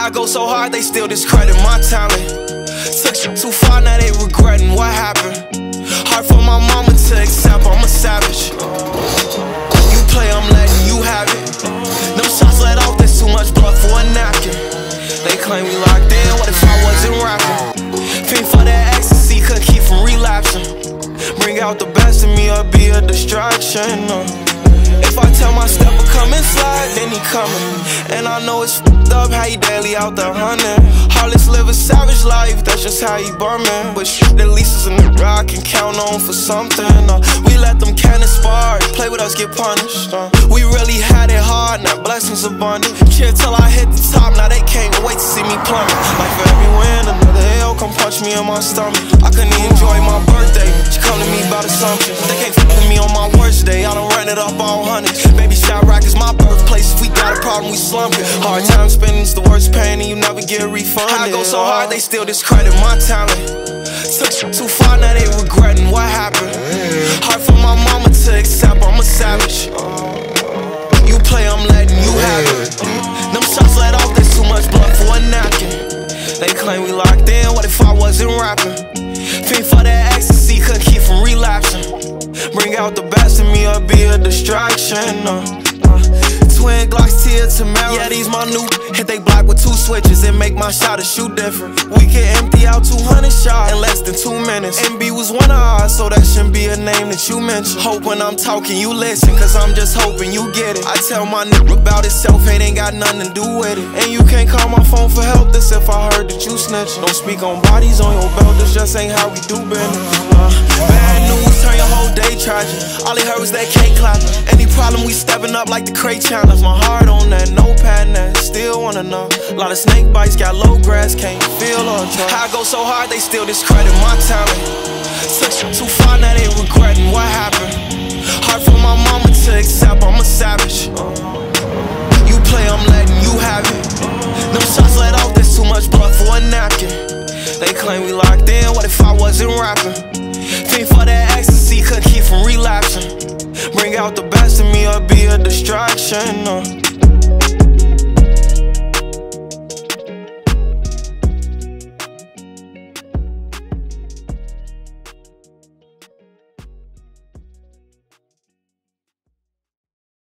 I go so hard, they still discredit my talent. Took shit too far, now they regretting what happened. Hard for my mama to accept, I'm a savage. You play, I'm letting you have it. Them shots let off, there's too much blood for a napkin. They claim we locked in, what if I wasn't rapping? Fiend for that ecstasy, could keep from relapsing. Bring out the best in me or be a distraction. If I tell my stepper come and slide, then he coming. And I know it's f***ed up how he daily out there hunting. Heartless live a savage life, that's just how he bumming. But shit, at least it's a nigga I can count on for something. We let them cannons spark, play with us, get punished. We really had it hard, now blessings abundant. Chill till I hit the top, now they can't wait to see me plummet. Like for every win, another L come punch me in my stomach. I couldn't enjoy my birthday, she come to me about assumptions. They can't f*** with me on my worst day, I done ran it up all hundreds. Baby Chirac is my birthplace, if we got a problem we slump it. Hard time spending's the worst pain and you never get refunded. I go so hard they still discredit my talent. Took shit too far, now they regretting what happened. Hard for my mama to accept, I'm a savage. You play, I'm letting you have it. Them shots let off, there's too much blood for a napkin. They claim we locked in, what if I wasn't rapping? Fiend for that ecstasy, could keep from relapsing. Bring out the best in me or be a distraction. Twin Glocks, tear to marrow. Yeah, these my new. Hit they block with 2 switches and make my shot a shoot different. We can empty out 200 shots in less than 2 minutes. MB was one of ours, so that shouldn't be a name that you mention. Hope when I'm talking you listen, cause I'm just hoping you get it. I tell my nigga about itself, it ain't got nothing to do with it. And you can't call my phone for help, this if I heard that you snitch. Don't speak on bodies on your belt, this just ain't how we do business. Bad news, turn your whole day tragic. All they heard was that cake clapping. Any problem, we stepping up like the crate challenge. My heart on that notepad, and still wanna know. A lot of snake bites, got low grass, can't feel or touch. I go so hard, they still discredit my talent. Took shit too far, now they regretting what happened. Hard for my mama to accept, I'm a savage. You play, I'm letting you have it. Them shots let off, there's too much blood for a napkin. They claim we locked in, what if I wasn't rapping? Fiend for that ecstasy, could keep from relapsing. Bring out the best in me or be a distraction.